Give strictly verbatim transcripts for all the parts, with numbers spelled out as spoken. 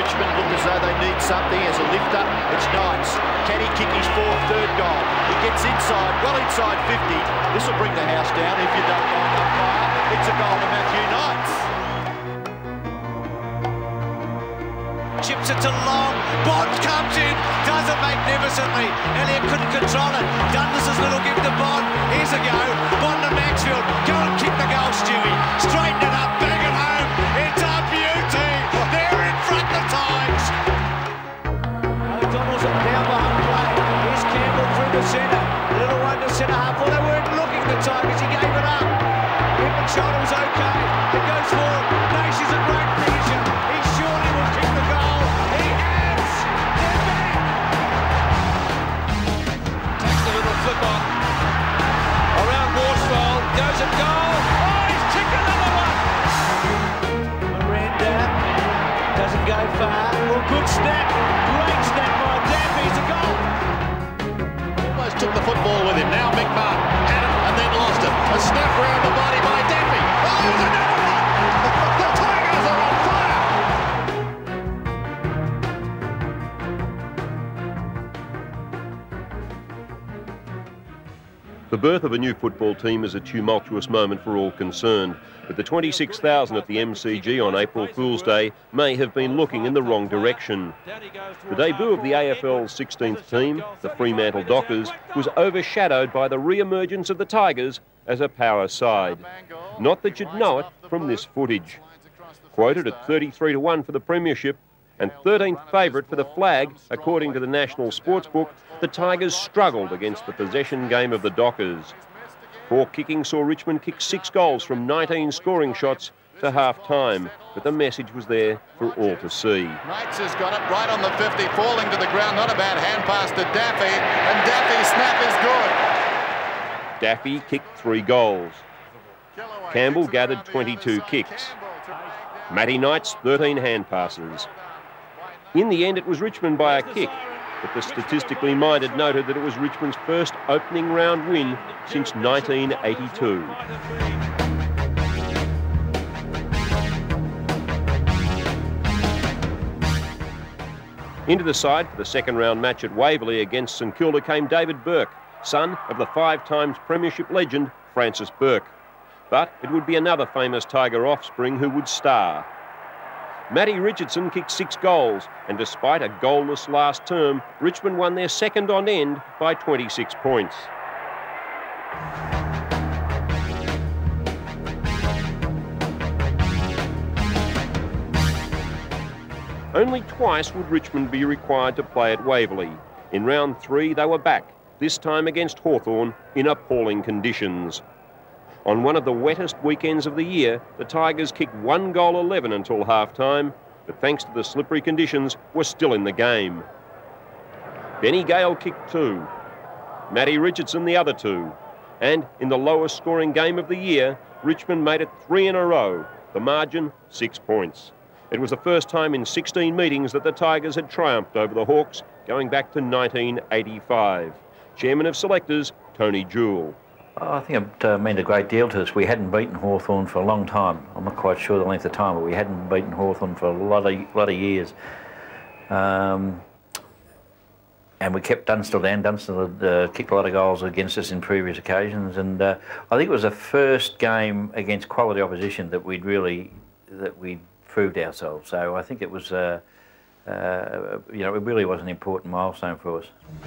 Richmond look as though they need something as a lifter. It's Knights. Can he kick his fourth, third goal? He gets inside, well inside fifty. This will bring the house down if you don't line up fire. It's a goal to Matthew Knights. Chips it to long. Bond comes in, does it magnificently. Elliott couldn't control it. Dundas' little give to Bond. Here's a go. Bond to Maxfield. Go and kick the goal, Stewie. Straighten it up, bang it home. It's a beauty. They're in front of the Tiges. O'Donnell's down behind play. Here's Campbell through the centre. Little one to centre half. Well, they weren't looking at the Tiges. He gave it up. Hip and shoulder was okay. It goes forward. Nacy's a great finisher. He surely will kick the goal. He has. They're back. Takes the little flip on. Around Warsfall. Goes and goal. Oh, he's kicked another one. Miranda doesn't go far. Well, good snap. Great snap by Daffy. It's a goal. Almost took the football with him. Now McMahon had it and then lost it. A snap round the body by Daffy. Oh, there's another one. The Tigers are on fire. The birth of a new football team is a tumultuous moment for all concerned, but the twenty-six thousand at the M C G on April Fool's Day may have been looking in the wrong direction. The debut of the A F L's sixteenth team, the Fremantle Dockers, was overshadowed by the re-emergence of the Tigers as a power side. Not that you'd know it from this footage. Quoted at thirty-three to one for the premiership and thirteenth favourite for the flag, according to the National Sportsbook, the Tigers struggled against the possession game of the Dockers. Poor kicking saw Richmond kick six goals from nineteen scoring shots to half-time, but the message was there for all to see. Knights has got it right on the fifty, falling to the ground. Not a bad hand pass to Daffy, and Daffy's snap is good. Daffy kicked three goals. Campbell gathered twenty-two kicks. Matty Knights, thirteen hand passes. In the end, it was Richmond by a kick, but the statistically minded noted that it was Richmond's first opening round win since nineteen eighty-two. Into the side for the second round match at Waverley against St Kilda came David Burke, son of the five times premiership legend Francis Burke. But it would be another famous Tiger offspring who would star. Matty Richardson kicked six goals, and despite a goalless last term, Richmond won their second on end by twenty-six points. Only twice would Richmond be required to play at Waverley. In round three, they were back, this time against Hawthorn in appalling conditions. On one of the wettest weekends of the year, the Tigers kicked one goal eleven until half-time, but thanks to the slippery conditions, were still in the game. Benny Gale kicked two, Matty Richardson the other two, and in the lowest scoring game of the year, Richmond made it three in a row, the margin six points. It was the first time in sixteen meetings that the Tigers had triumphed over the Hawks, going back to nineteen eighty-five. Chairman of Selectors, Tony Jewell. Oh, I think it uh, meant a great deal to us. We hadn't beaten Hawthorn for a long time. I'm not quite sure the length of time, but we hadn't beaten Hawthorn for a lot of, lot of years. Um, and we kept Dunstall down. Dunstall had uh, kicked a lot of goals against us in previous occasions, and uh, I think it was the first game against quality opposition that we'd really, that we proved ourselves. So I think it was, uh, uh, you know, it really was an important milestone for us.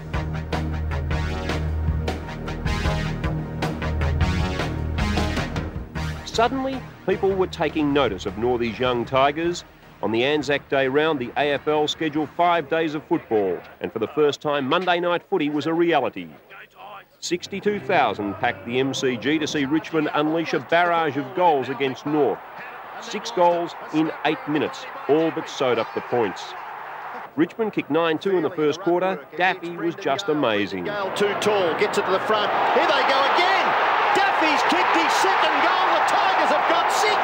Suddenly, people were taking notice of Northey's young Tigers. On the Anzac Day round, the A F L scheduled five days of football, and for the first time, Monday night footy was a reality. sixty-two thousand packed the M C G to see Richmond unleash a barrage of goals against North. Six goals in eight minutes, all but sewed up the points. Richmond kicked nine two in the first quarter. Daffy was just amazing. Gale too tall, gets it to the front. Here they go again. Daffy's kicked his second goal. The Tigers have got six.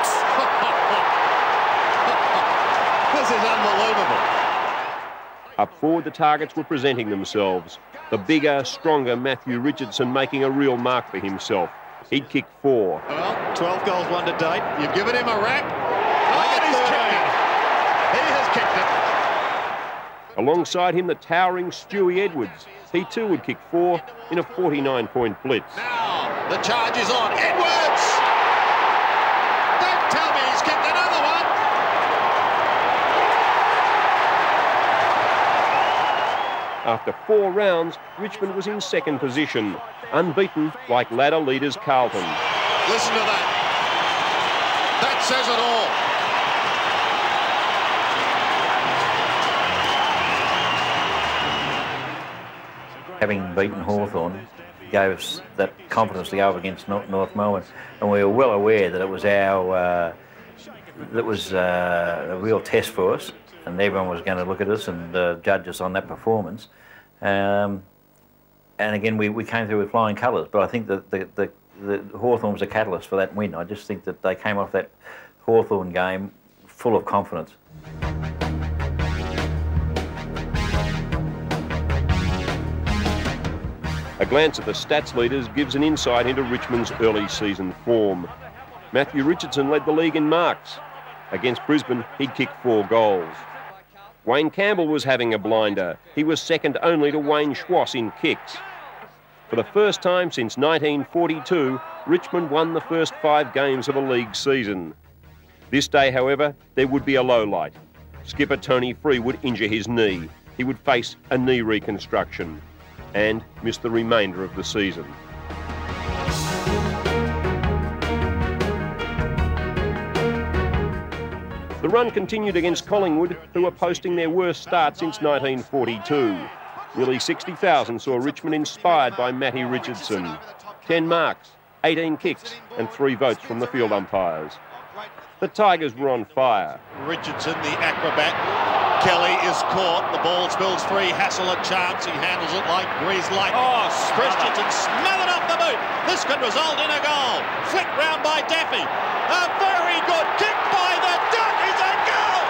This is unbelievable. Up forward, the targets were presenting themselves. The bigger, stronger Matthew Richardson making a real mark for himself. He'd kicked four. Well, twelve goals, one to date. You've given him a rap. Oh, and he's kicked it. He has kicked it. Alongside him, the towering Stewie Edwards. He too would kick four in a forty-nine point blitz. Now, the charge is on. Edwards! Don't tell me he's kicked another one! After four rounds, Richmond was in second position, unbeaten like ladder leaders Carlton. Listen to that. That says it all. Having beaten Hawthorn gave us that confidence to go up against North Melbourne, and we were well aware that it was our uh, that was uh, a real test for us, and everyone was going to look at us and uh, judge us on that performance. Um, and again, we, we came through with flying colours, but I think that the, the, the Hawthorn was a catalyst for that win. I just think that they came off that Hawthorn game full of confidence. A glance at the stats leaders gives an insight into Richmond's early season form. Matthew Richardson led the league in marks. Against Brisbane, he'd kicked four goals. Wayne Campbell was having a blinder. He was second only to Wayne Schwass in kicks. For the first time since nineteen forty-two, Richmond won the first five games of a league season. This day, however, there would be a low light. Skipper Tonies Free would injure his knee. He would face a knee reconstruction and miss the remainder of the season. The run continued against Collingwood, who were posting their worst start since nineteen forty-two. Nearly sixty thousand saw Richmond inspired by Matty Richardson. Ten marks, eighteen kicks and three votes from the field umpires. The Tigers were on fire. Richardson, the acrobat. Kelly is caught. The ball spills free. Hassel a chance. He handles it like grease light. Oh, Christensen smothered off the boot. This could result in a goal. Flicked round by Daffy. A very good kick by the Duck is a goal.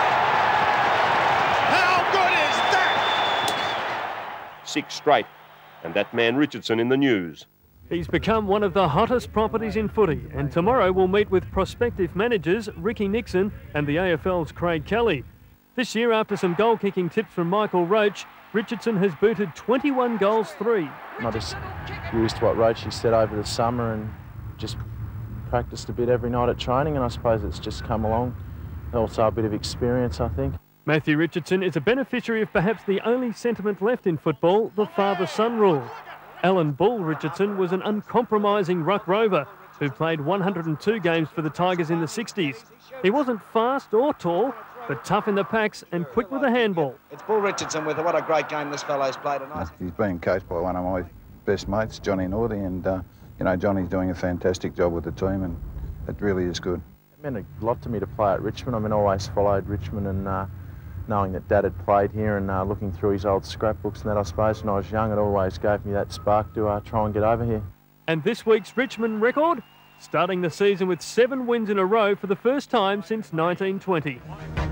How good is that? Six straight, and that man Richardson in the news. He's become one of the hottest properties in footy, and tomorrow we'll meet with prospective managers Ricky Nixon and the A F L's Craig Kelly. This year, after some goal-kicking tips from Michael Roach, Richardson has booted twenty-one goals, three. I just used what Roachy said over the summer and just practiced a bit every night at training, and I suppose it's just come along. Also a bit of experience, I think. Matthew Richardson is a beneficiary of perhaps the only sentiment left in football, the father-son rule. Alan Bull Richardson was an uncompromising ruck rover who played one hundred and two games for the Tigers in the sixties. He wasn't fast or tall, but tough in the packs and quick with a handball. It's Bull Richardson with what a great game this fellow's played tonight. He's being coached by one of my best mates, Johnny Northey, and uh, you know, Johnny's doing a fantastic job with the team, and it really is good. It meant a lot to me to play at Richmond. I mean, I always followed Richmond, and uh, knowing that Dad had played here and uh, looking through his old scrapbooks and that, I suppose, when I was young, it always gave me that spark to uh, try and get over here. And this week's Richmond record? Starting the season with seven wins in a row for the first time since nineteen twenty.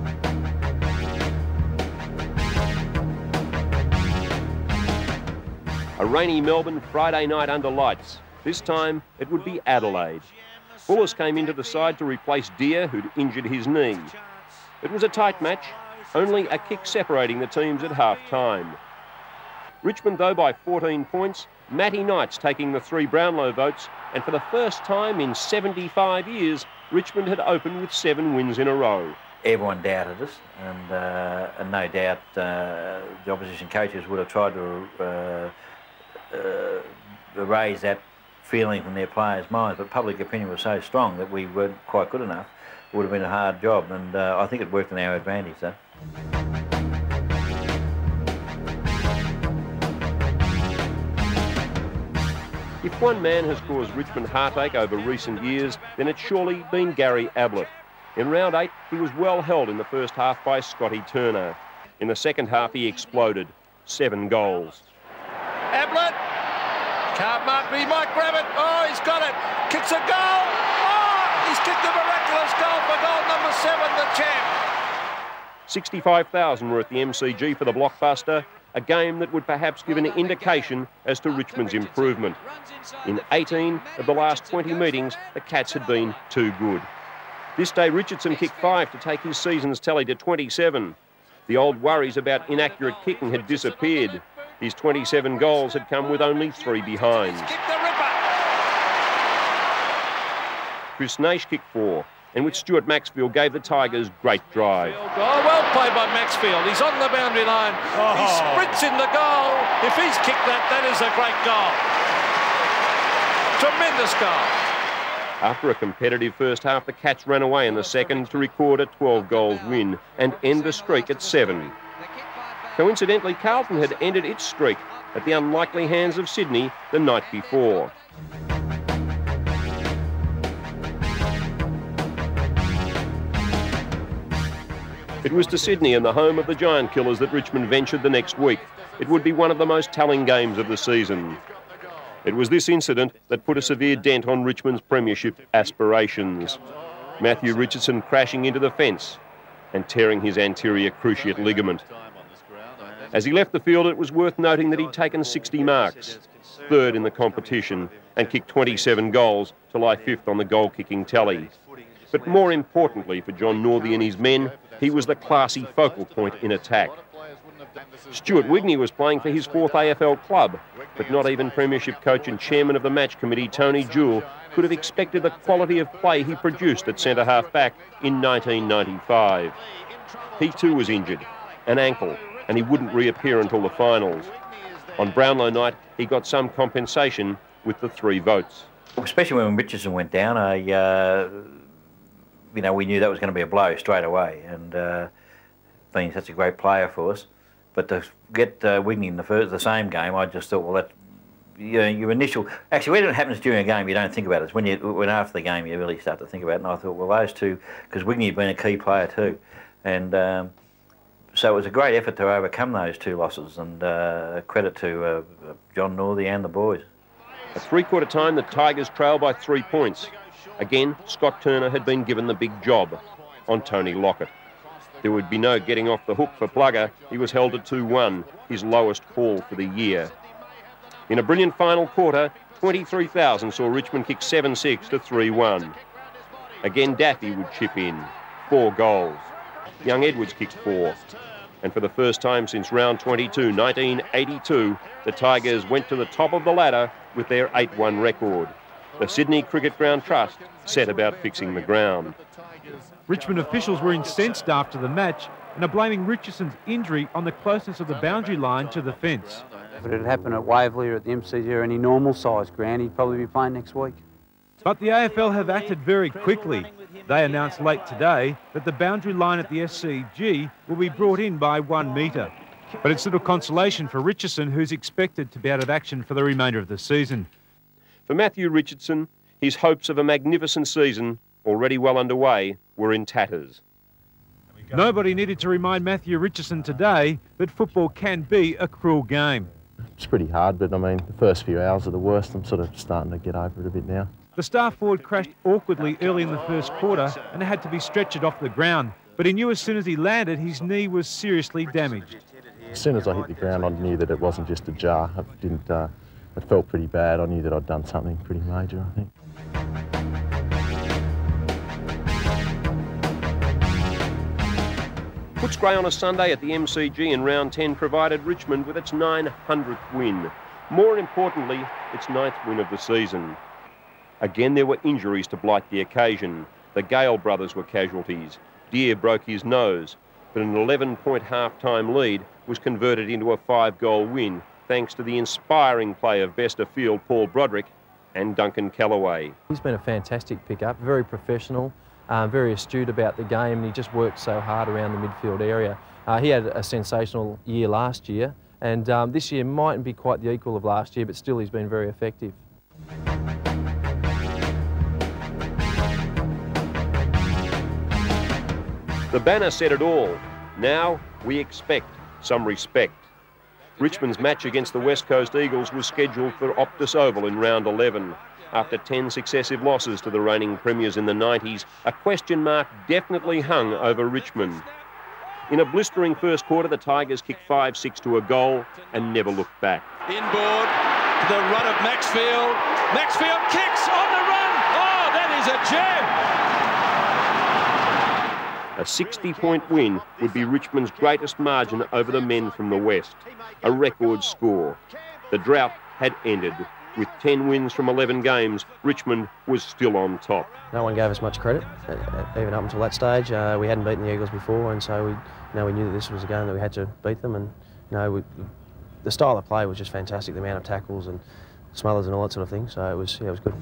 A rainy Melbourne Friday night under lights. This time it would be Adelaide. Bullis came into the side to replace Deere, who'd injured his knee. It was a tight match, only a kick separating the teams at half-time. Richmond, though, by fourteen points, Matty Knight's taking the three Brownlow votes, and for the first time in seventy-five years, Richmond had opened with seven wins in a row. Everyone doubted us, and, uh, and no doubt uh, the opposition coaches would have tried to uh, uh, erase that feeling from their players' minds, but public opinion was so strong that we weren't quite good enough. It would have been a hard job, and uh, I think it worked in our advantage, though. If one man has caused Richmond heartache over recent years, then it's surely been Gary Ablett. In round eight, he was well held in the first half by Scotty Turner. In the second half, he exploded. Seven goals. Ablett can't mark, but he might grab it. Oh, he's got it. Kicks a goal. Oh, he's kicked a miraculous goal for goal number seven, the champ. sixty-five thousand were at the M C G for the blockbuster, a game that would perhaps give an indication as to Richmond's improvement. In eighteen of the last twenty meetings, the Cats had been too good. This day, Richardson kicked five to take his season's tally to twenty-seven. The old worries about inaccurate kicking had disappeared. His twenty-seven goals had come with only three behinds. Chris Naish kicked four, and with Stuart Maxfield gave the Tigers great drive. Oh, well played by Maxfield. He's on the boundary line. Oh. He sprints in the goal. If he's kicked that, that is a great goal. Tremendous goal. After a competitive first half, the Cats ran away in the second to record a twelve goals win and end the streak at seven. Coincidentally, Carlton had ended its streak at the unlikely hands of Sydney the night before. It was to Sydney and the home of the Giant Killers that Richmond ventured the next week. It would be one of the most telling games of the season. It was this incident that put a severe dent on Richmond's premiership aspirations. Matthew Richardson crashing into the fence and tearing his anterior cruciate ligament. As he left the field, it was worth noting that he'd taken sixty marks, third in the competition, and kicked twenty-seven goals to lie fifth on the goal-kicking tally. But more importantly for John Northey and his men, he was the classy focal point in attack. Stuart Wigney was playing for his fourth A F L club, but not even Premiership coach and chairman of the match committee, Tony Jewell, could have expected the quality of play he produced at centre half back in nineteen ninety-five. He too was injured, an ankle, and he wouldn't reappear until the finals. On Brownlow night, he got some compensation with the three votes. Especially when Richardson went down, I, uh, you know, we knew that was going to be a blow straight away, and uh, being such a great player for us. But to get uh, Wigney in the first, the same game, I just thought, well, that you know, your initial... Actually, when it happens during a game, you don't think about it. It's when, you, when after the game you really start to think about it. And I thought, well, those two... Because Wigney had been a key player too. And um, so it was a great effort to overcome those two losses. And uh, credit to uh, John Northey and the boys. At three-quarter time, the Tigers trailed by three points. Again, Scott Turner had been given the big job on Tony Lockett. There would be no getting off the hook for Plugger. He was held at two one, his lowest haul for the year. In a brilliant final quarter, twenty-three thousand saw Richmond kick seven six to three one. Again, Daffy would chip in, four goals. Young Edwards kicked four. And for the first time since round twenty-two, nineteen eighty-two, the Tigers went to the top of the ladder with their eight one record. The Sydney Cricket Ground Trust set about fixing the ground. Richmond officials were incensed after the match and are blaming Richardson's injury on the closeness of the boundary line to the fence. If it had happened at Waverley or at the M C G or any normal size ground, he'd probably be playing next week. But the A F L have acted very quickly. They announced late today that the boundary line at the S C G will be brought in by one metre. But it's little consolation for Richardson, who's expected to be out of action for the remainder of the season. For Matthew Richardson, his hopes of a magnificent season, already well underway, were in tatters. Nobody needed to remind Matthew Richardson today that football can be a cruel game. It's pretty hard, but I mean, the first few hours are the worst. I'm sort of starting to get over it a bit now. The star forward crashed awkwardly early in the first quarter and had to be stretchered off the ground. But he knew as soon as he landed, his knee was seriously damaged. As soon as I hit the ground, I knew that it wasn't just a jar. I didn't, uh, it felt pretty bad. I knew that I'd done something pretty major, I think. Footscray on a Sunday at the M C G in round ten provided Richmond with its nine hundredth win. More importantly, its ninth win of the season. Again, there were injuries to blight the occasion. The Gale brothers were casualties. Deere broke his nose, but an eleven-point half-time lead was converted into a five-goal win thanks to the inspiring play of best of field Paul Broderick and Duncan Callaway. He's been a fantastic pickup, very professional. Uh, very astute about the game, and he just worked so hard around the midfield area. Uh, he had a sensational year last year, and um, this year mightn't be quite the equal of last year, but still he's been very effective. The banner said it all. Now we expect some respect. Richmond's match against the West Coast Eagles was scheduled for Optus Oval in round eleven. After ten successive losses to the reigning premiers in the nineties, a question mark definitely hung over Richmond. In a blistering first quarter, the Tigers kicked five six to a goal and never looked back. Inboard, the run of Maxfield. Maxfield kicks on the run. Oh, that is a gem. A sixty point win would be Richmond's greatest margin over the men from the West. A record score. The drought had ended. With ten wins from eleven games, Richmond was still on top. No one gave us much credit, even up until that stage. Uh, we hadn't beaten the Eagles before, and so we, you know, we knew that this was a game that we had to beat them. And you know, we, the style of play was just fantastic. The amount of tackles and smothers and all that sort of thing. So it was, yeah, it was good.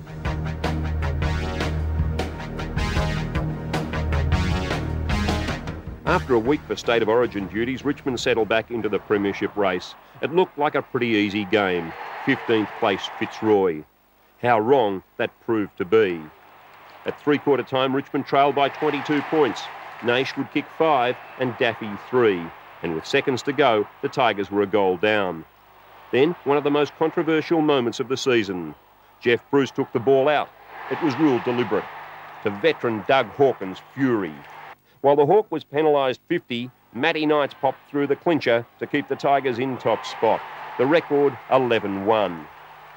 After a week for State of Origin duties, Richmond settled back into the premiership race. It looked like a pretty easy game. fifteenth place Fitzroy. How wrong that proved to be. At three-quarter time, Richmond trailed by twenty-two points. Naish would kick five and Daffy three. And with seconds to go, the Tigers were a goal down. Then, one of the most controversial moments of the season. Jeff Bruce took the ball out. It was ruled deliberate. To veteran Doug Hawkins' fury. While the Hawk was penalised fifty, Matty Knights popped through the clincher to keep the Tigers in top spot. The record, eleven one.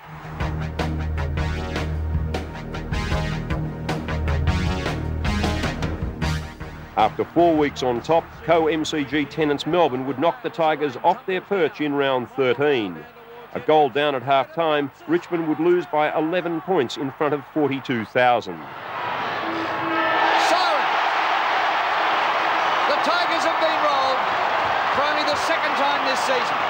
After four weeks on top, co-M C G tenants Melbourne would knock the Tigers off their perch in round thirteen. A goal down at half-time, Richmond would lose by eleven points in front of forty-two thousand. Tigers have been rolled for only the second time this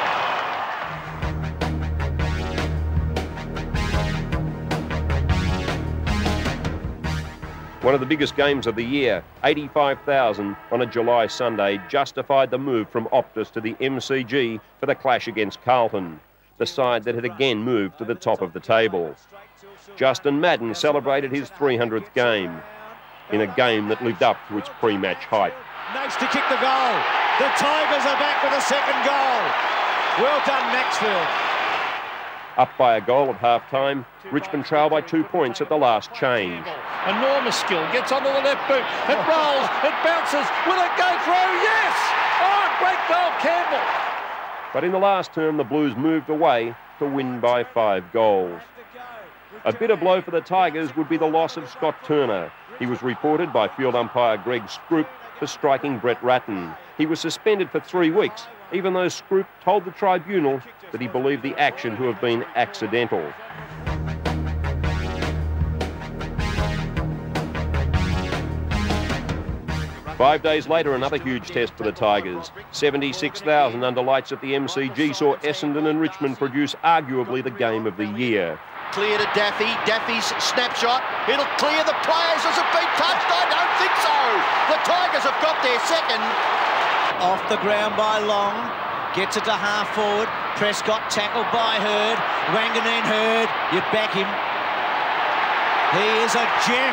season. One of the biggest games of the year, eighty-five thousand on a July Sunday, justified the move from Optus to the M C G for the clash against Carlton, the side that had again moved to the top of the table. Justin Madden celebrated his three hundredth game in a game that lived up to its pre-match hype. Nice to kick the goal. The Tigers are back with a second goal. Well done, Maxfield. Up by a goal at half-time, Richmond trail by two points at the last change. Enormous skill. Gets onto the left boot. It rolls. It bounces. Will it go through? Yes! Oh, great goal, Campbell. But in the last term, the Blues moved away to win by five goals. A bitter blow for the Tigers would be the loss of Scott Turner. He was reported by field umpire Greg Scroop for striking Brett Ratton. He was suspended for three weeks, even though Scroop told the tribunal that he believed the action to have been accidental. Five days later, another huge test for the Tigers. seventy-six thousand under lights at the M C G saw Essendon and Richmond produce arguably the game of the year. Clear to Daffy. Daffy's snapshot. It'll clear the players. Has it been touched? I don't think so. The Tigers have got their second. Off the ground by Long. Gets it to half forward. Prescott tackled by Hurd. Wanganeen Hurd. You'd back him. He is a gem.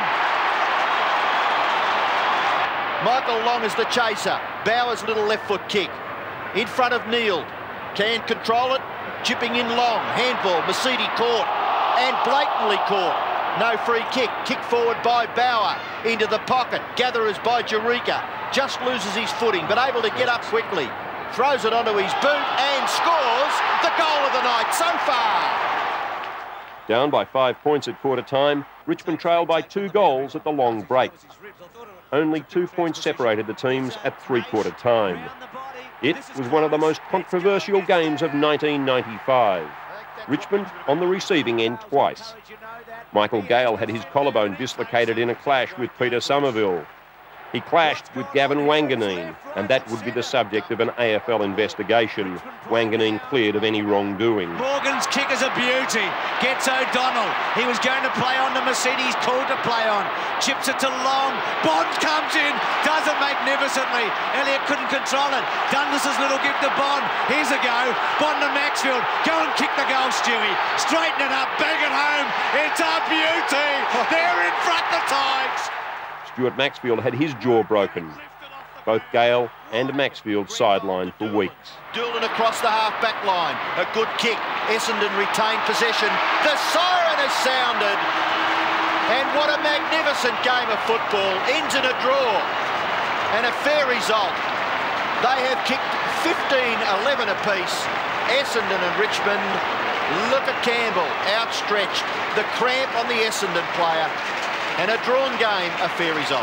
Michael Long is the chaser. Bauer's little left foot kick. In front of Neal. Can control it. Chipping in Long. Handball. Mercedes caught. And blatantly caught. No free kick. Kick forward by Bauer. Into the pocket. Gatherers by Jurica. Just loses his footing, but able to get up quickly. Throws it onto his boot and scores the goal of the night so far. Down by five points at quarter time, Richmond trailed by two goals at the long break. Only two points separated the teams at three-quarter time. It was one of the most controversial games of nineteen ninety-five. Richmond on the receiving end twice. Michael Gale had his collarbone dislocated in a clash with Peter Somerville. He clashed with Gavin Wanganeen, and that would be the subject of an A F L investigation. Wanganeen cleared of any wrongdoing. Morgan's kick is a beauty. Gets O'Donnell. He was going to play on the Mercedes, called to play on. Chips it to Long. Bond comes in. Does it magnificently. Elliott couldn't control it. Dundas' little give to Bond. Here's a go. Bond to Maxfield. Go and kick the goal, Stewie. Straighten it up. Bang it home. It's a beauty. They're in front, the Tigers. Stuart Maxfield had his jaw broken. Both Gale and Maxfield sidelined for weeks. Doolan across the half-back line. A good kick. Essendon retained possession. The siren has sounded. And what a magnificent game of football. Ends in a draw. And a fair result. They have kicked fifteen eleven apiece. Essendon and Richmond. Look at Campbell, outstretched. The cramp on the Essendon player. And a drawn game, a fair result.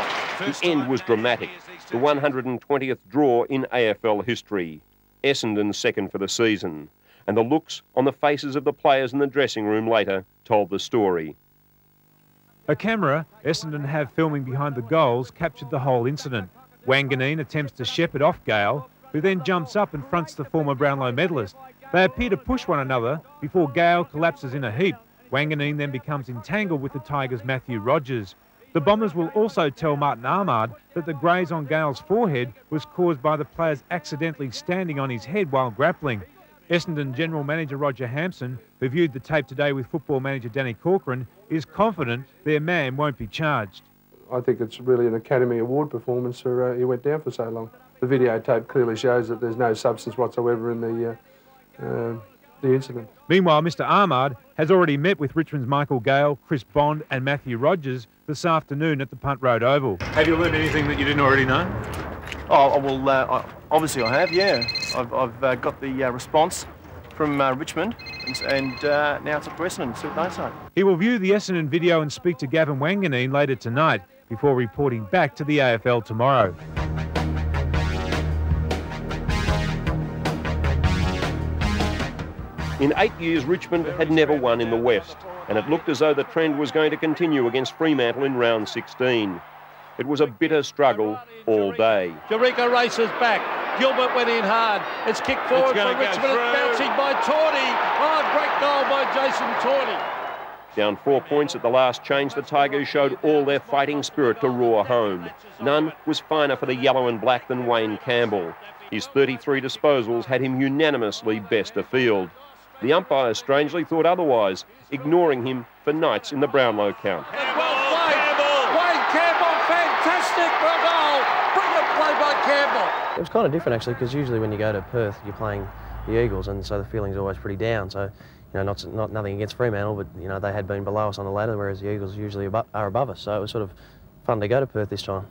The end was dramatic, the one hundred twentieth draw in A F L history. Essendon second for the season, and the looks on the faces of the players in the dressing room later told the story. A camera Essendon have filming behind the goals captured the whole incident. Wanganeen attempts to shepherd off Gale, who then jumps up and fronts the former Brownlow medalist. They appear to push one another before Gale collapses in a heap. Wanganeen then becomes entangled with the Tigers' Matthew Rogers. The Bombers will also tell Martin Ahmad that the graze on Gale's forehead was caused by the players accidentally standing on his head while grappling. Essendon General Manager Roger Hampson, who viewed the tape today with football manager Danny Corcoran, is confident their man won't be charged. I think it's really an Academy Award performance for uh, he went down for so long. The videotape clearly shows that there's no substance whatsoever in the, uh, uh, the incident. Meanwhile, Mister Ahmad has already met with Richmond's Michael Gale, Chris Bond and Matthew Rogers this afternoon at the Punt Road Oval. Have you learned anything that you didn't already know? Oh, well, uh, I, obviously I have, yeah. I've, I've uh, got the uh, response from uh, Richmond, and, and uh, now it's up to Essendon, see what they say. He will view the Essendon video and speak to Gavin Wanganeen later tonight before reporting back to the A F L tomorrow. In eight years, Richmond had never won in the West, and it looked as though the trend was going to continue against Fremantle in round sixteen. It was a bitter struggle all day. Jericho races back. Gilbert went in hard. It's kicked forward for Richmond. It's bouncing by Tawney. Oh, great goal by Jason Tawney. Down four points at the last change, the Tigers showed all their fighting spirit to roar home. None was finer for the yellow and black than Wayne Campbell. His thirty-three disposals had him unanimously best of field. The umpires strangely thought otherwise, ignoring him for nights in the Brownlow count. And well played, Campbell. Wayne Campbell, fantastic for a goal. Brilliant play by Campbell. It was kind of different actually, because usually when you go to Perth, you're playing the Eagles, and so the feeling's always pretty down. So, you know, not not nothing against Fremantle, but you know they had been below us on the ladder, whereas the Eagles usually abo are above us. So it was sort of fun to go to Perth this time.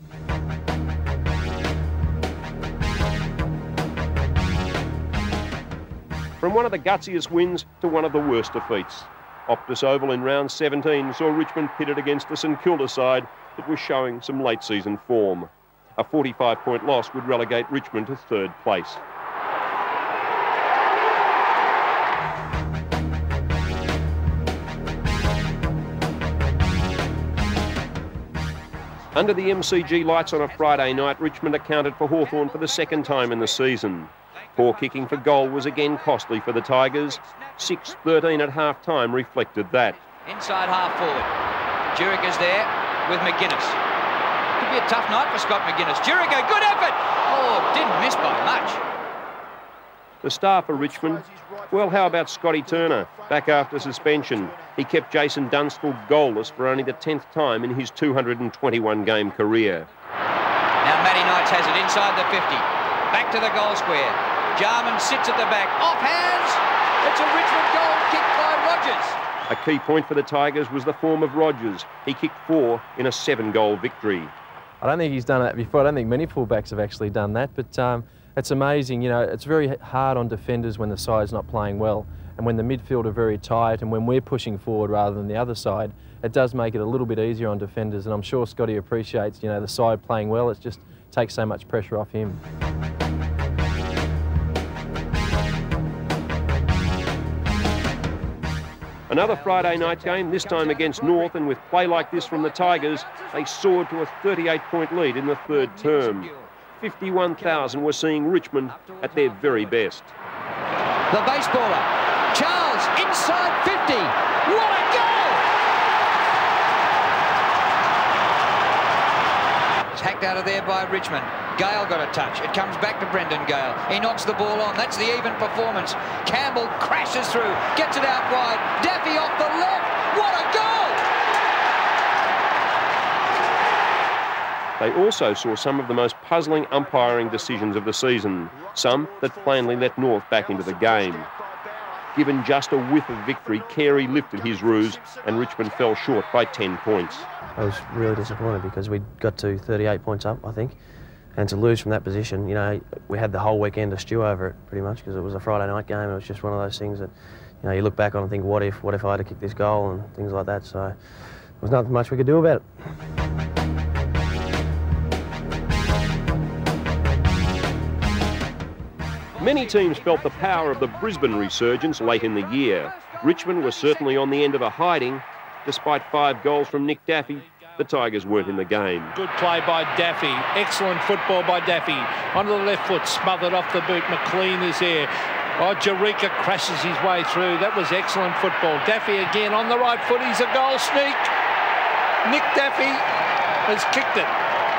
From one of the gutsiest wins to one of the worst defeats. Optus Oval in round seventeen saw Richmond pitted against a St Kilda side that was showing some late season form. A forty-five point loss would relegate Richmond to third place. Under the M C G lights on a Friday night, Richmond accounted for Hawthorn for the second time in the season. Poor kicking for goal was again costly for the Tigers. six thirteen at half-time reflected that. Inside half forward. Jericho's there with McGuinness. Could be a tough night for Scott McGuinness. Jericho, good effort! Oh, didn't miss by much. The star for Richmond, well, how about Scotty Turner? Back after suspension, he kept Jason Dunstall goalless for only the tenth time in his two hundred twenty-one game career. Now Matty Knights has it inside the fifty. Back to the goal square. Jarman sits at the back. Off hands. It's a Richmond goal kicked by Rogers. A key point for the Tigers was the form of Rogers. He kicked four in a seven-goal victory. I don't think he's done that before. I don't think many fullbacks have actually done that, but um, it's amazing. You know, it's very hard on defenders when the side's not playing well, and when the midfield are very tight, and when we're pushing forward rather than the other side, it does make it a little bit easier on defenders. And I'm sure Scotty appreciates, you know, the side playing well. It just takes so much pressure off him. Another Friday night game, this time against North, and with play like this from the Tigers, they soared to a thirty-eight point lead in the third term. fifty-one thousand were seeing Richmond at their very best. The baseballer, Charles, inside fifty. What a goal! It's hacked out of there by Richmond. Gale got a touch. It comes back to Brendan Gale. He knocks the ball on. That's the even performance. Campbell crashes through, gets it out wide. Daffy off the left. What a goal! They also saw some of the most puzzling umpiring decisions of the season, some that plainly let North back into the game. Given just a whiff of victory, Carey lifted his ruse and Richmond fell short by ten points. I was really disappointed because we got to thirty-eight points up, I think. And to lose from that position, you know, we had the whole weekend to stew over it pretty much because it was a Friday night game. It was just one of those things that, you know, you look back on and think, what if, what if I had to kick this goal and things like that. So there was nothing much we could do about it. Many teams felt the power of the Brisbane resurgence late in the year. Richmond was certainly on the end of a hiding. Despite five goals from Nick Daffy, the Tigers weren't in the game. Good play by Daffy. Excellent football by Daffy. Onto the left foot, smothered off the boot. McLean is there. Oh, Jarika crashes his way through. That was excellent football. Daffy again on the right foot. He's a goal sneak. Nick Daffy has kicked it.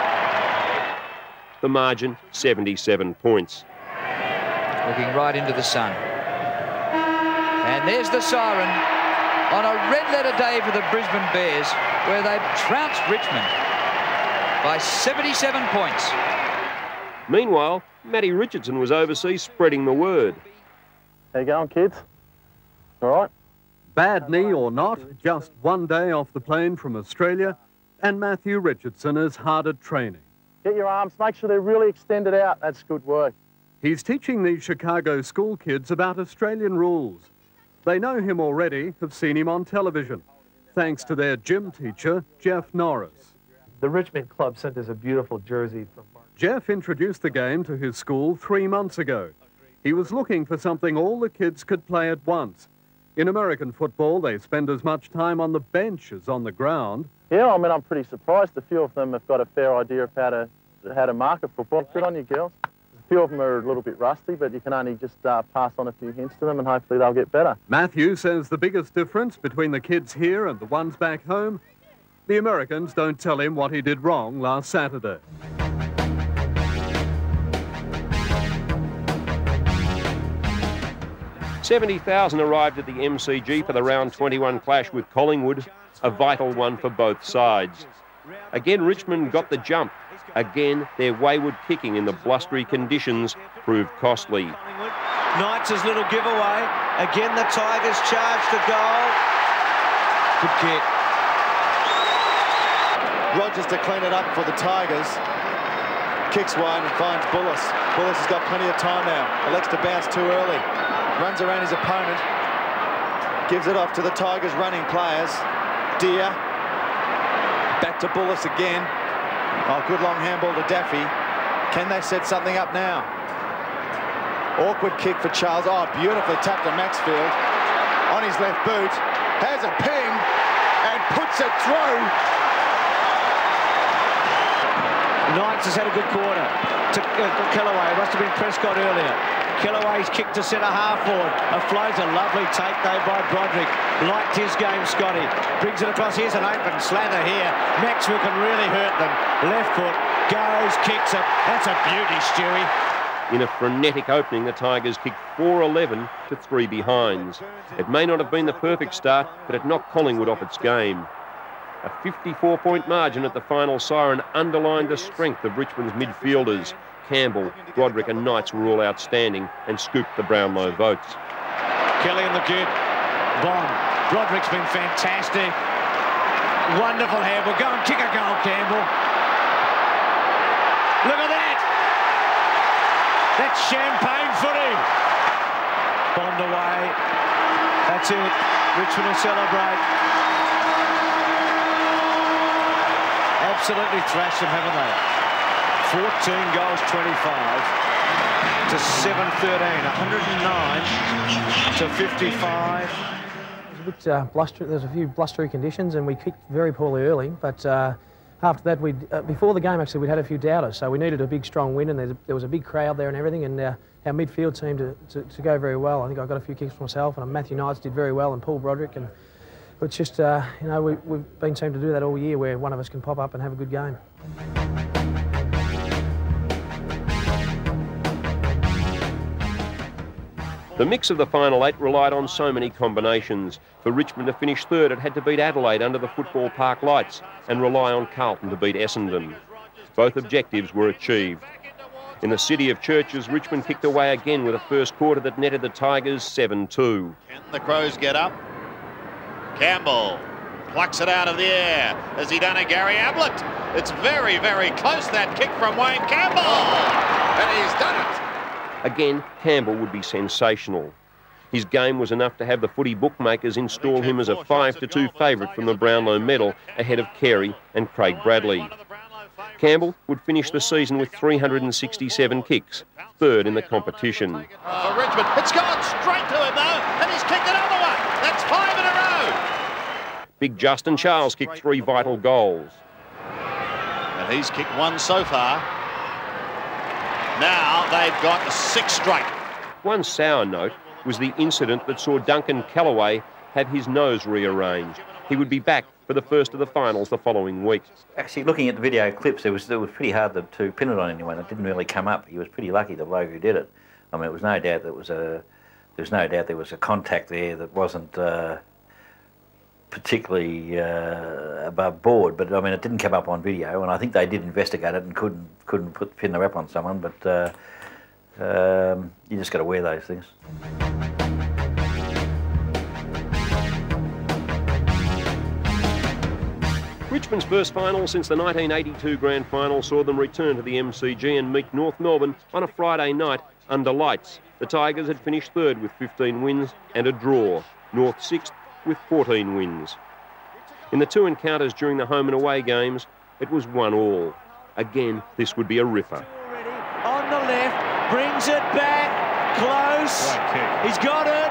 The margin, seventy-seven points. Looking right into the sun. And there's the siren on a red-letter day for the Brisbane Bears, where they've trounced Richmond by seventy-seven points. Meanwhile, Matty Richardson was overseas spreading the word. How you going, kids? All right? Bad knee or not, just one day off the plane from Australia, and Matthew Richardson is hard at training. Get your arms, make sure they're really extended out. That's good work. He's teaching these Chicago school kids about Australian rules. They know him already, have seen him on television, thanks to their gym teacher, Jeff Norris. The Richmond club sent us a beautiful jersey from Mark. Jeff introduced the game to his school three months ago. He was looking for something all the kids could play at once. In American football, they spend as much time on the bench as on the ground. Yeah, I mean, I'm pretty surprised. A few of them have got a fair idea of how to, how to market football. Good on you, girls. A few of them are a little bit rusty, but you can only just uh, pass on a few hints to them and hopefully they'll get better. Matthew says the biggest difference between the kids here and the ones back home, the Americans don't tell him what he did wrong last Saturday. seventy thousand arrived at the M C G for the round twenty-one clash with Collingwood, a vital one for both sides. Again, Richmond got the jump. Again, their wayward kicking in the blustery conditions proved costly. Knights' little giveaway. Again, the Tigers charge to goal. Good kick. Rogers to clean it up for the Tigers. Kicks one and finds Bullis. Bullis has got plenty of time now. Elects to bounce too early. Runs around his opponent. Gives it off to the Tigers running players. Deer. Back to Bullis again. Oh, good long handball to Daffy. Can they set something up now? Awkward kick for Charles. Oh, beautifully tapped to Maxfield. On his left boot. Has a ping and puts it through. Knights has had a good quarter. To uh, Kellaway. It must have been Prescott earlier. Kellaway's kick to centre half forward. A float, a lovely take though by Broderick. Liked his game, Scotty. Brings it across. Here's an open slather here. Maxwell can really hurt them. Left foot goes, kicks it. That's a beauty, Stewie. In a frenetic opening, the Tigers kicked four eleven to three behinds. It may not have been the perfect start, but it knocked Collingwood off its game. A fifty-four point margin at the final siren underlined the strength of Richmond's midfielders. Campbell, Broderick and Knights were all outstanding and scooped the Brownlow votes. Kelly in the good. Bond. Broderick's been fantastic. Wonderful handball. Go and kick a goal, Campbell. Look at that. That's champagne footy. Bond away. That's it. Richmond will celebrate. Absolutely thrashed them, haven't they? fourteen goals, twenty-five to seven thirteen, one hundred nine to fifty-five. It was a bit uh, blustery. There was a few blustery conditions, and we kicked very poorly early. But uh, after that, we uh, before the game actually, we'd had a few doubters, so we needed a big, strong win, and there was a big crowd there and everything. And uh, our midfield seemed to, to, to go very well. I think I got a few kicks for myself, and Matthew Knights did very well, and Paul Broderick. And it's just uh, you know we, we've been seemed to do that all year, where one of us can pop up and have a good game. The mix of the final eight relied on so many combinations. For Richmond to finish third, it had to beat Adelaide under the football park lights and rely on Carlton to beat Essendon. Both objectives were achieved. In the city of churches, Richmond kicked away again with a first quarter that netted the Tigers seven two. Can the Crows get up? Campbell plucks it out of the air. Has he done a Gary Ablett? It's very, very close, that kick from Wayne Campbell. And he's done it. Again, Campbell would be sensational. His game was enough to have the footy bookmakers install him as a five to two favourite from the Brownlow medal ahead of Carey and Craig Bradley. Campbell would finish the season with three hundred sixty-seven kicks, third in the competition. For Richmond, it's gone straight to him though, and he's kicked another one. That's five in a row. Big Justin Charles kicked three vital goals. And he's kicked one so far. Now they've got six straight. One sour note was the incident that saw Duncan Callaway have his nose rearranged. He would be back for the first of the finals the following week. Actually, looking at the video clips, it was, it was pretty hard to, to pin it on anyone. It didn't really come up. He was pretty lucky, the bloke who did it. I mean, it was no doubt there was a, there was no doubt there was a contact there that wasn't uh, particularly uh, above board. But I mean, it didn't come up on video, and I think they did investigate it and couldn't couldn't put pin the rap on someone. But uh, um, you just got to wear those things. Richmond's first final since the nineteen eighty-two Grand Final saw them return to the M C G and meet North Melbourne on a Friday night under lights. The Tigers had finished third with fifteen wins and a draw. North sixth with fourteen wins. In the two encounters during the home and away games, it was one all. Again, this would be a ripper. On the left, brings it back, close. He's got it.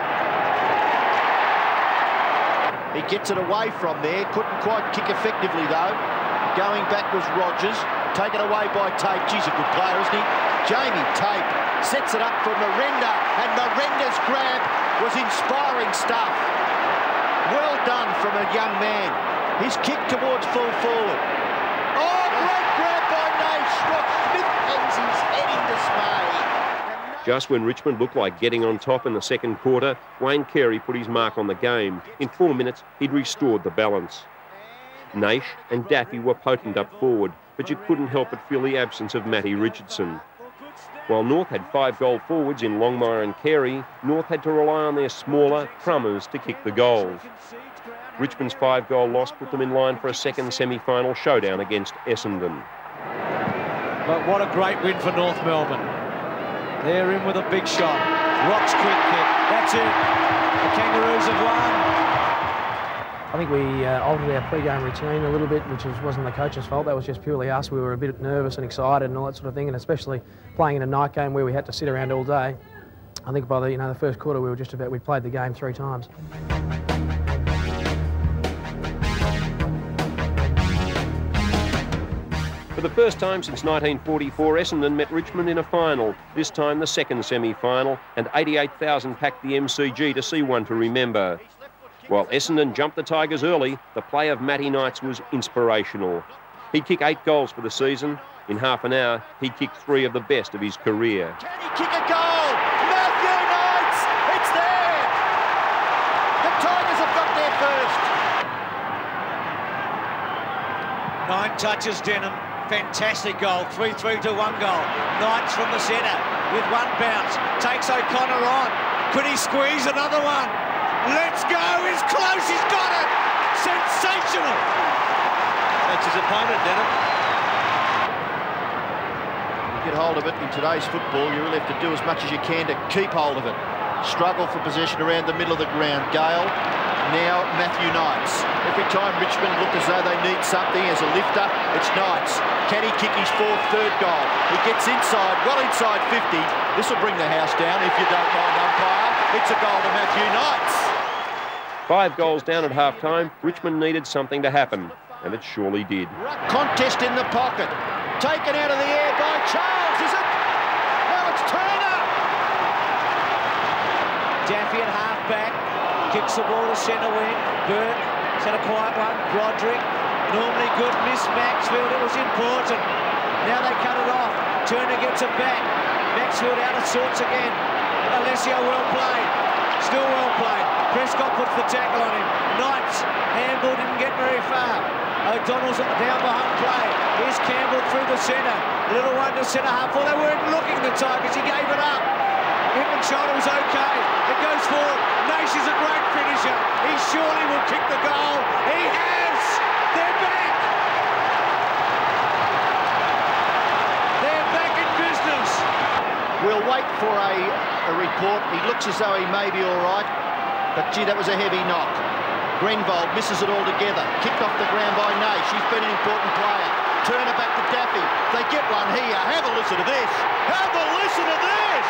He gets it away from there, couldn't quite kick effectively though. Going back was Rogers, taken away by Tape. He's a good player, isn't he? Jamie Tape sets it up for Miranda, and Miranda's grab was inspiring stuff. Well done from a young man. His kick towards full forward. Oh, great grab by Nash. Rock Smith hangs his head in dismay. Just when Richmond looked like getting on top in the second quarter, Wayne Carey put his mark on the game. In four minutes, he'd restored the balance. Nash and Daffy were potent up forward, but you couldn't help but feel the absence of Matty Richardson. While North had five goal forwards in Longmire and Carey, North had to rely on their smaller crummers to kick the goals. Richmond's five-goal loss put them in line for a second semi-final showdown against Essendon. But what a great win for North Melbourne. They're in with a big shot. Rock's quick kick. That's it. The Kangaroos have won. I think we uh, altered our pre-game routine a little bit, which was, wasn't the coach's fault. That was just purely us. We were a bit nervous and excited and all that sort of thing, and especially playing in a night game where we had to sit around all day. I think by the you know the first quarter we were just about we played the game three times. For the first time since nineteen forty-four, Essendon met Richmond in a final, this time the second semi-final, and eighty-eight thousand packed the M C G to see one to remember. While Essendon jumped the Tigers early, the play of Matty Knights was inspirational. He'd kick eight goals for the season. In half an hour, he kicked three of the best of his career. Can he kick a goal? Matthew Knights! It's there! The Tigers have got there first. Nine touches, Denham. Fantastic goal. three three to one goal. Knights from the centre with one bounce. Takes O'Connor on. Could he squeeze another one? Let's go. He's close. He's got it. Sensational. That's his opponent, Denham. You get hold of it in today's football, you really have to do as much as you can to keep hold of it. Struggle for possession around the middle of the ground. Gale, now Matthew Knights. Every time Richmond look as though they need something as a lifter, it's Knights. Can he kick his fourth, third goal? He gets inside, well inside fifty. This will bring the house down if you don't mind, umpire. It's a goal to Matthew Knights. Five goals down at half-time, Richmond needed something to happen, and it surely did. Contest in the pocket. Taken out of the air by Charles, is it? No, it's Turner. Daffy at half-back. Kicks the ball to centre wing. Burke, set a quiet one. Broderick, normally good. Miss Maxfield, it was important. Now they cut it off. Turner gets it back. Maxfield out of sorts again. Alessio well played. Still well played. Prescott puts the tackle on him. Knights, handball didn't get very far. O'Donnell's down behind play. Here's Campbell through the centre. Little one to centre half. Well, they weren't looking, the Tigers. He gave it up. Hip and shoulder was okay. It goes forward. Nash is a great finisher. He surely will kick the goal. He has. They're back. They're back in business. We'll wait for a, a report. He looks as though he may be all right. But, gee, that was a heavy knock. Grenvold misses it altogether. Kicked off the ground by Nash. He's been an important player. Turner back to Daffy. They get one here. Have a listen to this. Have a listen to this.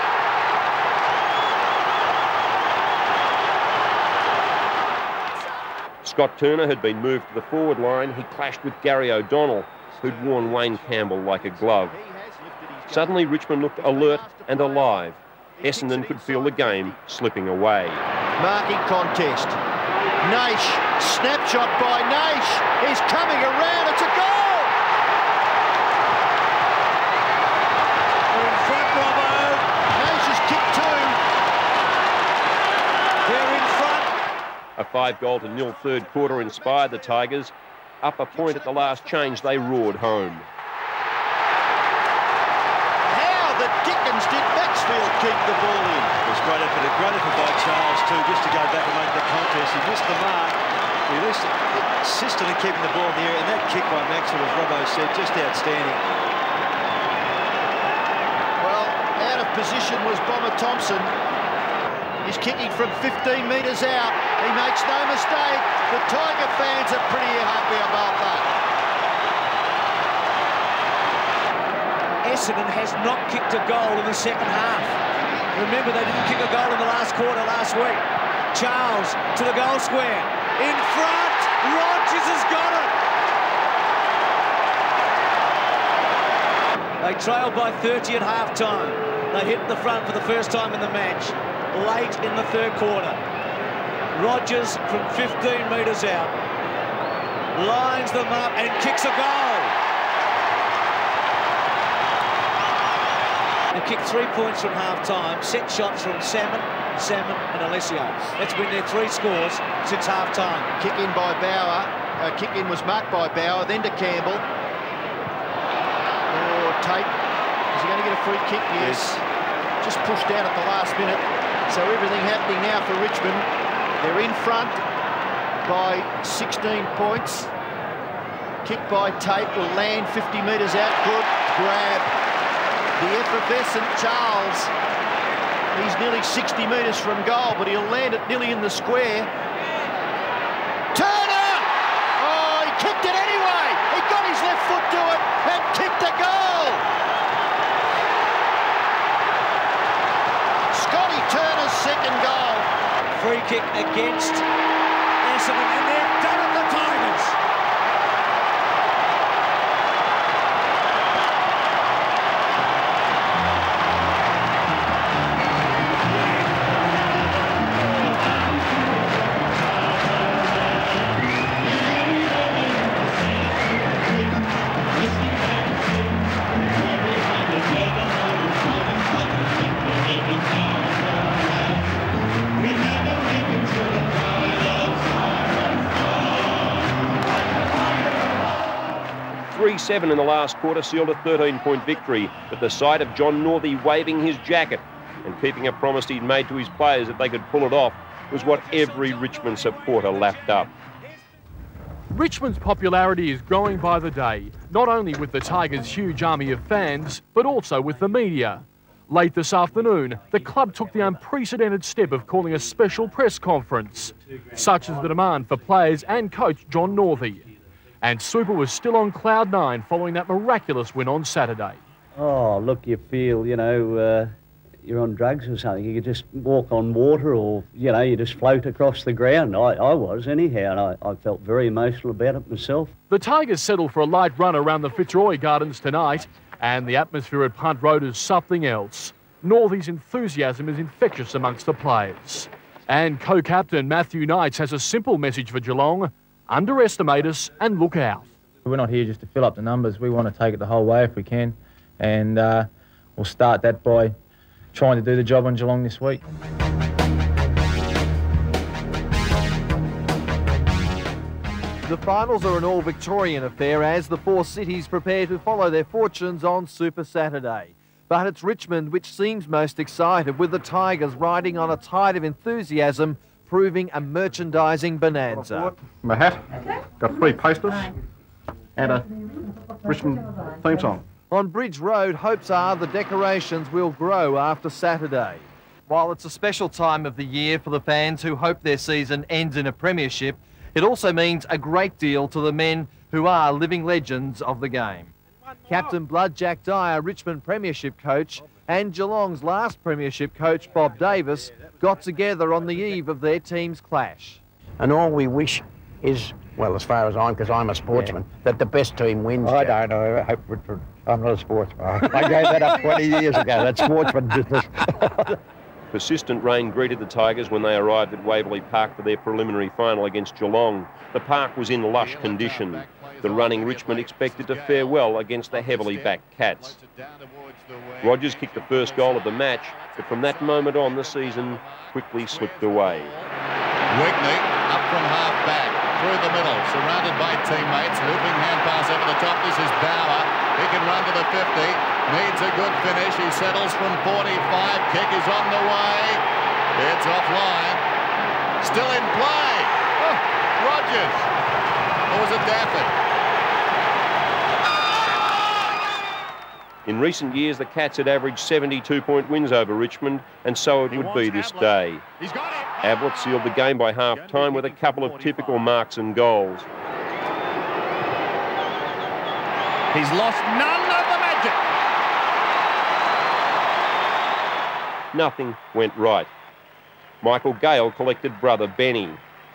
Scott Turner had been moved to the forward line. He clashed with Gary O'Donnell, who'd worn Wayne Campbell like a glove. Suddenly, Richmond looked alert and alive. Essendon could feel the game slipping away. Marking contest. Nash, snapshot by Nash. He's coming around. It's a goal. They're in front, Robbo. Nash has kicked two. They're in front. A five-goal to nil third quarter inspired the Tigers. Up a point at the last change, they roared home. How the dickens did Maxfield keep the ball in? It was great effort, a great effort by Charles too, just to go back and make the contest. He missed the mark. He at least insisted in keeping the ball in the air, and that kick by Maxfield, as Robbo said, just outstanding. Well, out of position was Bomber Thompson. He's kicking from fifteen metres out. He makes no mistake. The Tiger fans are pretty happy about that. Essendon has not kicked a goal in the second half. Remember, they didn't kick a goal in the last quarter last week. Charles to the goal square. In front, Rogers has got it. They trailed by thirty at half-time. They hit the front for the first time in the match, late in the third quarter. Rogers from fifteen metres out lines them up and kicks a goal. They kicked three points from half-time, set shots from Salmon, Salmon and Alessio. That's been their three scores since half-time. Kick in by Bauer. Uh, kick in was marked by Bauer, then to Campbell. Oh, Tate. Is he going to get a free kick? Yes. Just pushed out at the last minute. So everything happening now for Richmond. They're in front by sixteen points. Kick by Tate will land fifty metres out. Good grab. The effervescent Charles. He's nearly sixty metres from goal, but he'll land it nearly in the square. Turner! Oh, he kicked it anyway. He got his left foot to it and kicked a goal. Scotty Turner's second goal. Free kick against Essendon, and they've done it, the Tigers. three seven in the last quarter sealed a thirteen-point victory, but the sight of John Northey waving his jacket and keeping a promise he'd made to his players that they could pull it off was what every Richmond supporter lapped up. Richmond's popularity is growing by the day, not only with the Tigers' huge army of fans, but also with the media. Late this afternoon, the club took the unprecedented step of calling a special press conference, such as the demand for players and coach John Northey. And Swooper was still on cloud nine following that miraculous win on Saturday. Oh, look, you feel, you know, uh, you're on drugs or something. You could just walk on water or, you know, you just float across the ground. I, I was, anyhow, and I, I felt very emotional about it myself. The Tigers settled for a light run around the Fitzroy Gardens tonight, and the atmosphere at Punt Road is something else. Northey's enthusiasm is infectious amongst the players. And co-captain Matthew Knights has a simple message for Geelong: underestimate us and look out. We're not here just to fill up the numbers. We want to take it the whole way if we can, and uh, we'll start that by trying to do the job on Geelong this week. The finals are an all-Victorian affair as the four cities prepare to follow their fortunes on Super Saturday. But it's Richmond which seems most excited, with the Tigers riding on a tide of enthusiasm, proving a merchandising bonanza. My hat, got three posters, and a Richmond theme song. On Bridge Road, hopes are the decorations will grow after Saturday. While it's a special time of the year for the fans who hope their season ends in a premiership, it also means a great deal to the men who are living legends of the game. Captain Blood Jack Dyer, Richmond premiership coach, and Geelong's last premiership coach Bob Davis got together on the eve of their team's clash. And all we wish is, well, as far as I'm, because I'm a sportsman, yeah, that the best team wins. I don't know. I hope Richmond. I'm not a sportsman. I gave that up twenty years ago. That's sportsman business. Persistent rain greeted the Tigers when they arrived at Waverley Park for their preliminary final against Geelong. The park was in lush condition. The running Richmond expected to fare well against the heavily backed Cats. Rogers kicked the first goal of the match, but from that moment on, the season quickly slipped away. Wigney up from half back, through the middle, surrounded by teammates. Looping hand pass over the top. This is Bauer. He can run to the fifty. Needs a good finish. He settles from forty-five. Kick is on the way. It's offline. Still in play. Oh, Rogers. Or was it Daffy? In recent years, the Cats had averaged seventy-two point wins over Richmond, and so it would be this day. Ablett sealed the game by half-time with a couple of typical marks and goals. He's lost none of the magic. Nothing went right. Michael Gale collected brother Benny.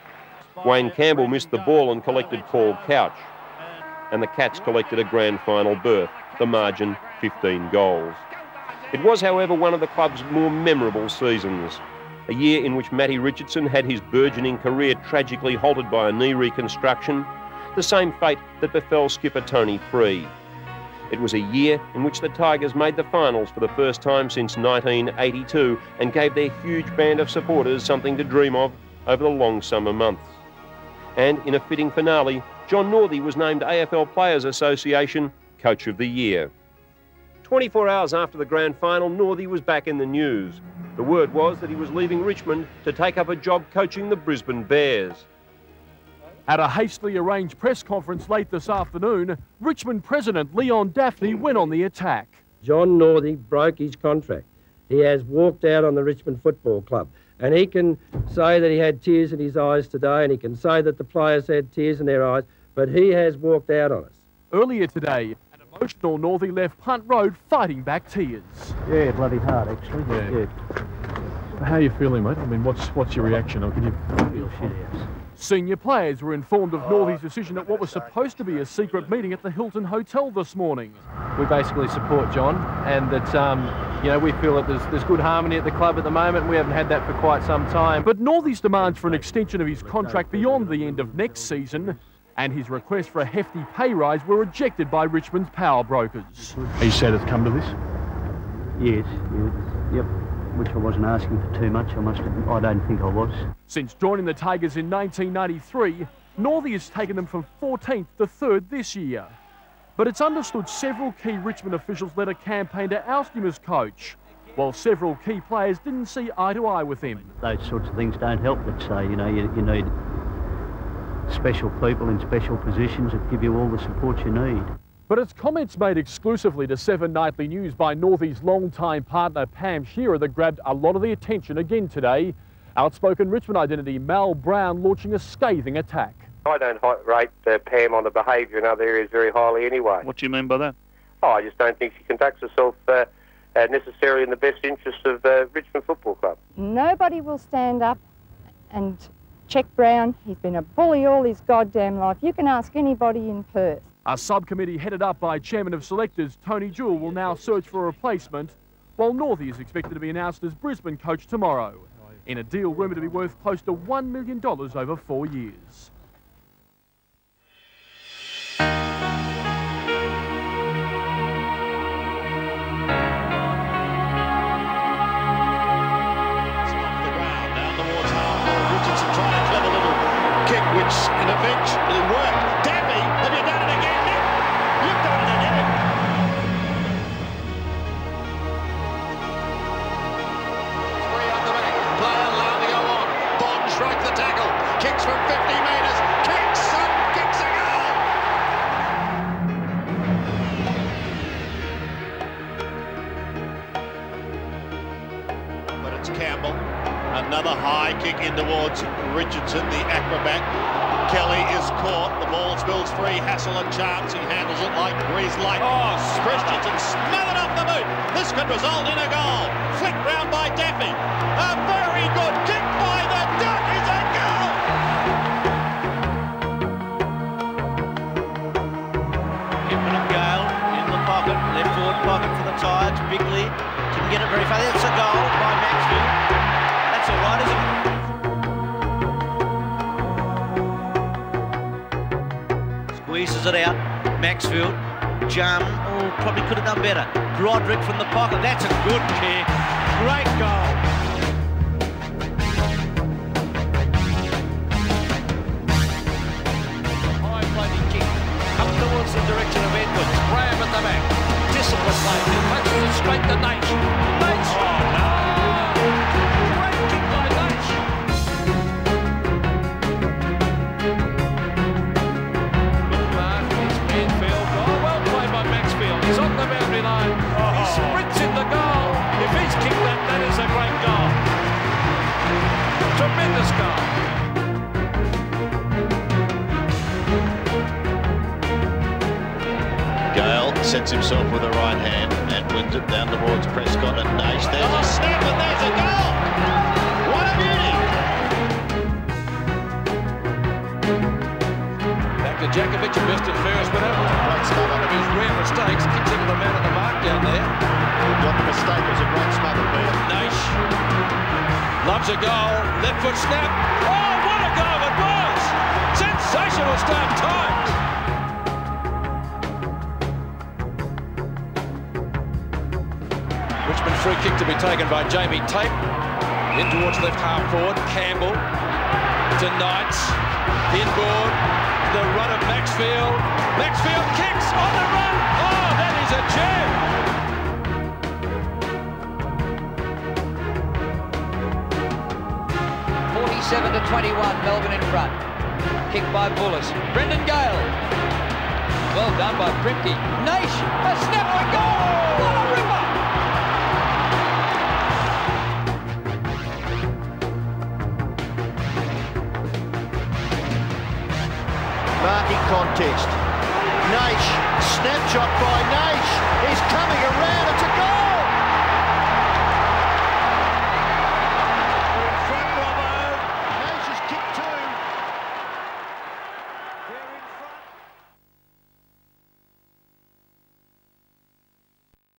Wayne Campbell missed the ball and collected Paul Couch. And the Cats collected a grand final berth, the margin fifteen goals. It was, however, one of the club's more memorable seasons. A year in which Matty Richardson had his burgeoning career tragically halted by a knee reconstruction, the same fate that befell skipper Tony Free. It was a year in which the Tigers made the finals for the first time since nineteen eighty-two and gave their huge band of supporters something to dream of over the long summer months. And in a fitting finale, John Northey was named A F L Players Association Coach of the Year. twenty-four hours after the grand final, Northey was back in the news. The word was that he was leaving Richmond to take up a job coaching the Brisbane Bears. At a hastily arranged press conference late this afternoon, Richmond President Leon Daphne went on the attack. John Northey broke his contract. He has walked out on the Richmond Football Club. And he can say that he had tears in his eyes today, and he can say that the players had tears in their eyes, but he has walked out on us. Earlier today, an emotional Northey left Punt Road fighting back tears. Yeah, bloody hard, actually. Yeah. yeah. How are you feeling, mate? I mean, what's what's your reaction? Or can you feel shit? Senior players were informed of Northey's decision at what was supposed to be a secret meeting at the Hilton Hotel this morning. We basically support John, and that um, you know, we feel that there's, there's good harmony at the club at the moment, and we haven't had that for quite some time. But Northey's demands for an extension of his contract beyond the end of next season, and his request for a hefty pay rise were rejected by Richmond's power brokers. Are you sad it's come to this? Yes, yes, yep. Which I wasn't asking for too much. I must have, I don't think I was. Since joining the Tigers in nineteen ninety-three, Northey has taken them from fourteenth to third this year. But it's understood several key Richmond officials led a campaign to oust him as coach, while several key players didn't see eye to eye with him. Those sorts of things don't help, let's say. You know, you, you need special people in special positions that give you all the support you need. But it's comments made exclusively to Seven Nightly News by Northey's longtime partner Pam Shearer that grabbed a lot of the attention again today. Outspoken Richmond identity Mal Brown launching a scathing attack. I don't rate uh, Pam on the behaviour in other areas very highly anyway. What do you mean by that? Oh, I just don't think she conducts herself uh, uh, necessarily in the best interest of uh, Richmond Football Club. Nobody will stand up and check Brown. He's been a bully all his goddamn life. You can ask anybody in Perth. A subcommittee headed up by Chairman of Selectors Tony Jewell will now search for a replacement, while Northey is expected to be announced as Brisbane coach tomorrow, in a deal rumoured to be worth close to one million dollars over four years. Which in a bench will work. Daffy, have you done it again, Nick? You've done it again. Three on the back. Player allowed to go on. Bond shrugged the tackle. Kicks from fifty metres. High kick in towards Richardson, the acrobat. Kelly is caught. The ball spills free. Hassel a chance. He handles it like Grease light. Oh, Christensen smothered off the boot. This could result in a goal. Flicked round by Daffy. A very good kick by the Duck is a goal. Pippin and Gale in the pocket. Left forward pocket for the Tides. Bigley didn't get it very far. That's a goal by Maxfield. That's all right, isn't it? Squeezes it out. Maxfield. Jam. Oh, probably could have done better. Broderick from the pocket. That's a good kick. Great goal. High floating kick. Up towards the direction of Edwards. Graham at the back. Discipline play. He punches it straight to Nash. Nash. Oh, no. Great kick by Nash. He's on the boundary line. Oh. He sprints in the goal. If he's kicked that, that is a great goal. Tremendous goal. Gale sets himself with the right hand and wins it down towards Prescott and Nash. There's a snap and there's a goal. What a beauty. Back to Jakovic, a best at first, but that's one of his rare mistakes. Kicks into the man at the mark down there. Got the mistake, it was a great smother beat. Nash loves a goal. Left foot snap. Oh, what a goal it was! Sensational start times. Richmond free kick to be taken by Jamie Tate. In towards left half forward. Campbell to Knights. Inboard. The run of Maxfield. Maxfield kicks on the run. Oh, that is a gem. forty-seven to twenty-one, Melbourne in front. Kick by Bullis. Brendan Gale. Well done by Primke. Nash, a snap and goal. What a ripper. Marking contest. Nash, snapshot by Nash. He's come